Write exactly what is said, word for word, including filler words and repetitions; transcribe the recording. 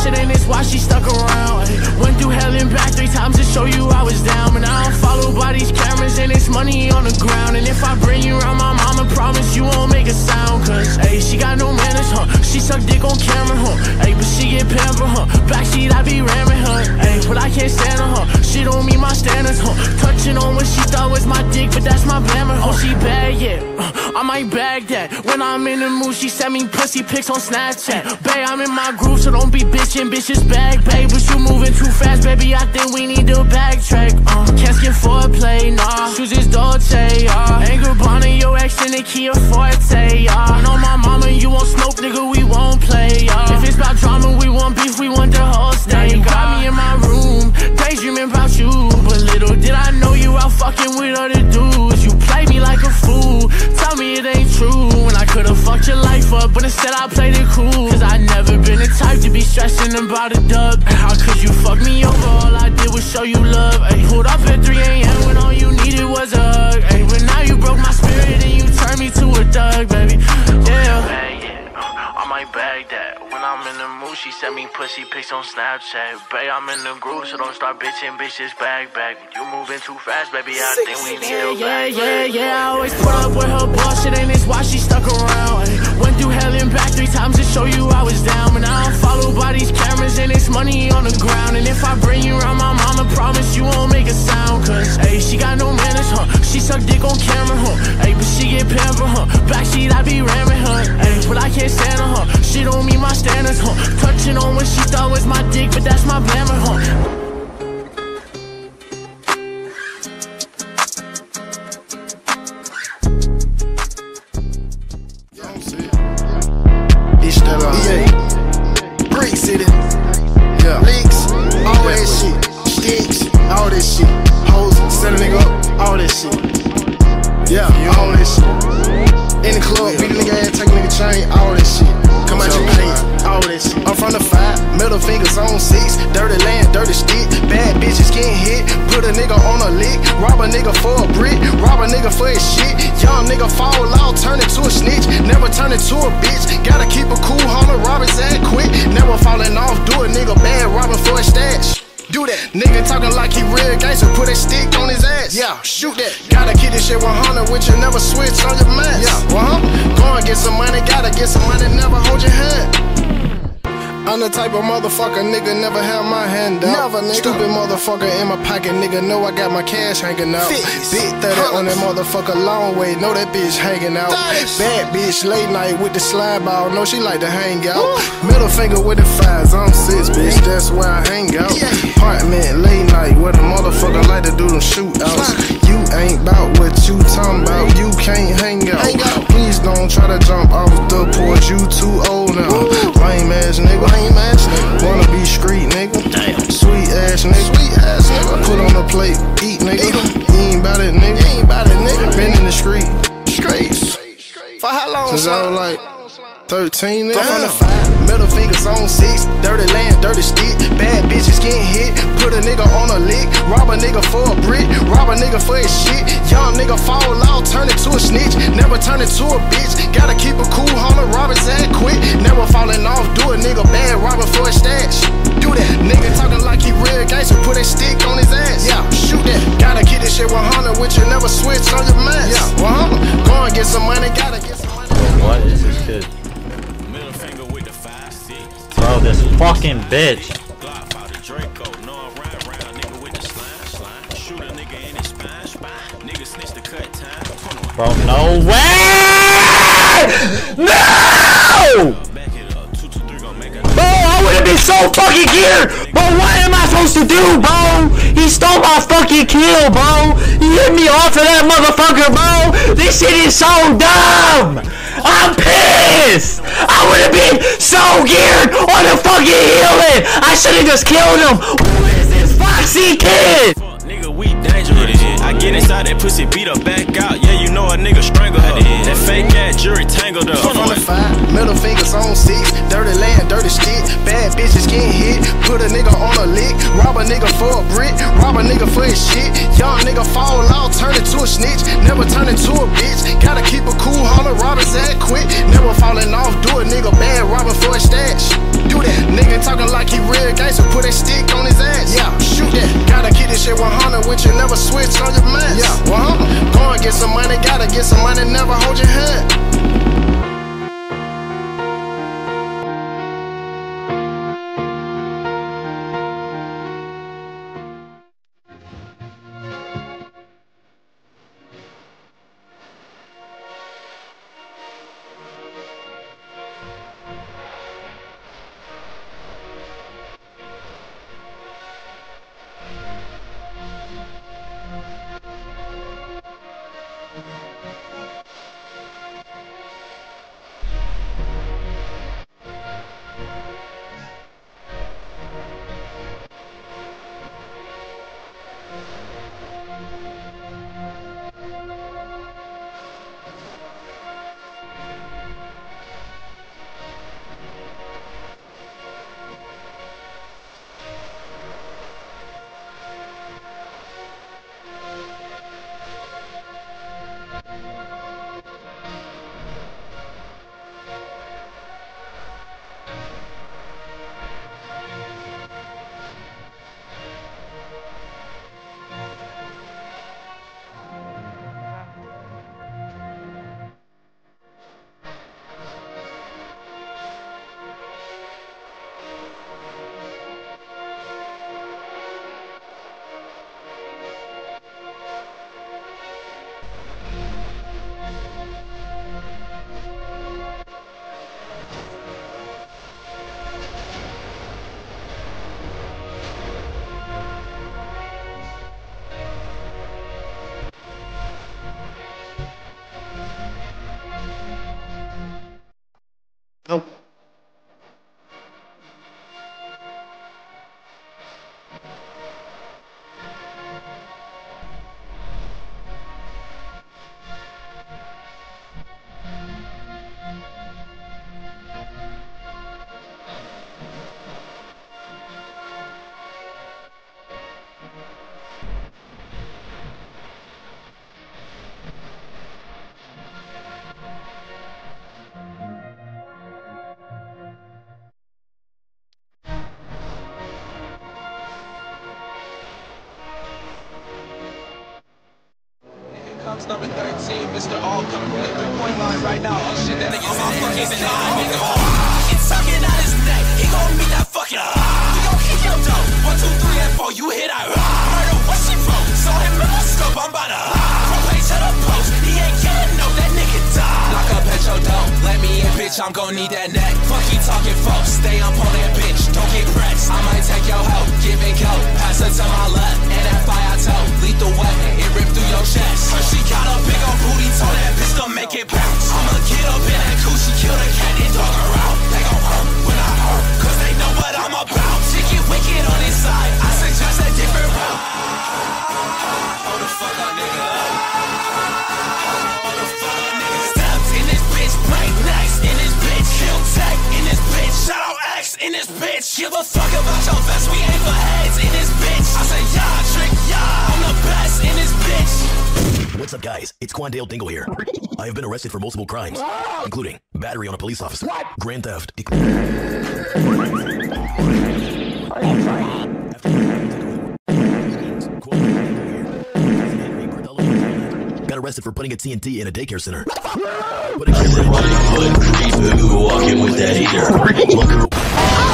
bullshit and it's why she stuck around. Ay, went through hell and back three times to show you I was down. But I don't follow by these cameras and it's money on the ground. And if I bring you around my mama, promise you won't make a sound. Cause, ayy, she got no manners, huh? She suck dick on camera, huh? Ayy, but she get pampered, huh? Backseat, I be ramming her. Ayy, but I can't stand her, huh? She don't meet my standards, huh? Touching on what she thought was my dick, but that's my glamour, huh? Oh, she bad, yeah, uh, I might bag that. When I'm in the mood, she send me pussy pics on Snapchat. Babe, I'm in my groove, so don't be bitchin', bitches bag, babe. But you moving too fast, baby, I think we need to backtrack. Uh, can't skip foreplay, nah. Shoes is Dolce, yeah. Anger Bonnie, your ex in the Kia Forte, yeah. Know my mama, you won't smoke, nigga, we won't play, yeah. If it's about drama, we want beef, we want the whole state. Now you got me in my room, daydreaming about you. But little did I know you out fucking with other dudes. You play me like a fool, tell me it ain't true. When I could've fucked your life up, but instead I played it cool. Cause I never been the type to be stressing about a dub. How could you fuck me over? All I did was show you love. Ay, pulled up at three A M when all you needed was a hug. Ay, but now you broke my spirit and you turned me to a thug, baby. Yeah. I might bag that. When I'm in the mood, she send me pussy pics on Snapchat. Babe, I'm in the groove, so don't start bitching, bitches bag back. You moving too fast, baby, I think we need a bag. Yeah, yeah, yeah, I always put up with her bullshit and it's why she stuck around. Went through hell and back three times to show you I was down. But I don't follow by these cameras and it's money on the ground. And if I bring you around my mama, promise you won't make a sound. Cause, ayy, she got no manners, huh? She suck dick on camera, huh? Ayy, but she get pampered, huh? Backseat, I be ramming her. Ayy, but I can't stand her, huh? She don't meet my standards, huh? Touching on what she thought was my dick, but that's my glamour, huh? It's the E A Brick City, yeah, leaks, all that shit, sticks, all that shit, hoes, set a nigga up, all that shit, yeah, all that shit. In the club, beat a nigga ass, take a nigga chain, all that shit. Come out your pants, all that shit. I'm from the five, middle fingers on six. Dirty land, dirty stick. Bad bitches getting hit. Put a nigga on a lick. Rob a nigga for a brick. Rob a nigga for his shit. Young nigga fall out, turn into a snitch. Never turn into a bitch. Gotta keep a cool homie, rob his ass quick. Never falling off, do a nigga bad, robbing for a stash. Do that. Nigga talking like he real gangster, put a stick on his ass. Yeah, shoot that. Gotta keep this shit one hundred with you, never switch on your mask. Yeah, uh-huh. Go and get some money, gotta get some money, never hold your hand. I'm the type of motherfucker, nigga, never have my hand out. Never, nigga. Stupid motherfucker in my pocket, nigga, know I got my cash hanging out. Fix. Big thirty on that motherfucker, long way, know that bitch hanging out. Dice. Bad bitch, late night with the slide ball, know she like to hang out. Ooh. Middle finger with the fives, I'm six, bitch, that's where I hang out. Yeah. Apartment, late night, where the motherfucker like to do them shootouts. You ain't bout what you talking about, you can't hang out. Hang out. Please don't try to jump off the porch, you too old now. Ooh. Lame ass nigga. Lame ass nigga. Wanna be street nigga. Damn. Sweet ass nigga. Sweet ass nigga. Put on the plate, eat nigga. Eat you ain't bout it nigga. You ain't bout it nigga. Been in the street. Streets. For how long? Since I was like thirteen nigga. From the five, middle fingers on six. Dirty land, dirty stick. Bad bitches getting hit. Put a nigga on a lick. Rob a nigga for a brick. Rob a nigga for his shit. Young nigga fall out, turn into a snitch. Never turn into a bitch. Gotta keep a cool homie, rob his ass quick. Never falling off, do a nigga bad, robbing for a stash. Do that. Nigga talking like he real gangster, put a stick on his ass. Yeah, shoot that. Gotta keep this shit one hundred with you, never switch on your mask. Yeah, one hundred. Go and get some money, gotta get some money. What is this kid? Bro, this fucking bitch. Bro, no way! No! Bro, I would've been so fucking geared! Bro, what am I supposed to do, bro? He stole my fucking kill, bro! He hit me off of that motherfucker, bro! This shit is so dumb! I'm pissed! I would've been so geared on the fucking healing! I should've just killed him! Who is this foxy kid? Nigga, we dangerous. I get inside that pussy, beat her back out. Yeah, you know a nigga strangle her. That fake ass jury tangled up. From the five, middle fingers on six. Dirty land, dirty stick. Bad bitches getting hit. Put a nigga on a lick. Rob a nigga for a brick. Rob a nigga for his shit. Young nigga fall out, turn into a snitch. Never turn into a bitch. Gotta keep a cool homie, rob his ass quick. Never falling off, do a nigga bad, robbing for a stash. Do that. Nigga talking like he with you, never switch on your mind. Yeah, well, uh-huh. Go and get some money, gotta get some money, never hold your hand. Nope. Number thirteen, Mister All coming from the three-point line right now. Oh shit, that nigga's in fucking nigga. It's sucking out his neck. He gon' meet that fucking. We gon' kick your dough. One, two, three, and four. You hit that. Murder, what she wrote. Saw him in my scope. I'm about to. From page to the post. He ain't getting no. That nigga die. Lock up at your door. Let me in, bitch. I'm gon' need that neck. Fuck you talking, folks. Stay up on that bitch. Don't get pressed. I might take your help. Give and go. Pass it to my left. And that fire toe. Lethal weapon. It ripped through your chest. First she got a big old booty. Told that bitch to make it bounce. I'ma get up in that coochie. Kill the cat and dog her out. They gon' hurt when I hurt. Cause they know what I'm about. She get wicked on his side. I suggest a different route. Hold the fuck up, nigga. Hold the fuck up, nigga. Steps in this bitch. Break necks in this bitch. Kill tech in this bitch. Shout out X in this bitch. Give a fuck about your vest. We aim for heads in this bitch. I say yeah, trick, yeah. I'm the best in this bitch. What's up, guys? It's Quandale Dingle here. I have been arrested for multiple crimes, including battery on a police officer, what? Grand theft, got arrested for putting a T N T in a daycare center. Put a camera in. Walking with that heater.